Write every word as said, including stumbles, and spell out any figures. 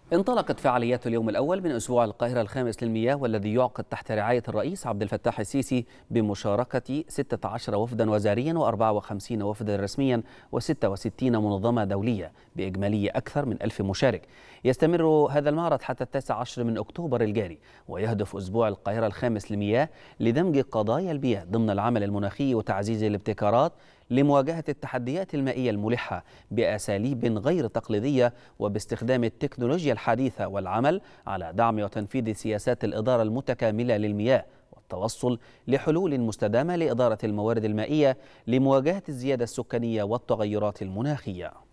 انطلقت فعاليات اليوم الأول من أسبوع القاهرة الخامس للمياه، والذي يعقد تحت رعاية الرئيس عبد الفتاح السيسي بمشاركة ستة عشر وفدا وزاريا وأربعة وخمسين وفدا رسميا وستة وستين منظمة دولية بإجمالي أكثر من ألف مشارك. يستمر هذا المعرض حتى التاسع عشر من أكتوبر الجاري، ويهدف أسبوع القاهرة الخامس للمياه لدمج قضايا المياه ضمن العمل المناخي وتعزيز الابتكارات لمواجهة التحديات المائية الملحة بأساليب غير تقليدية وباستخدام التكنولوجيا الحديثة، والعمل على دعم وتنفيذ سياسات الإدارة المتكاملة للمياه والتوصل لحلول مستدامة لإدارة الموارد المائية لمواجهة الزيادة السكانية والتغيرات المناخية.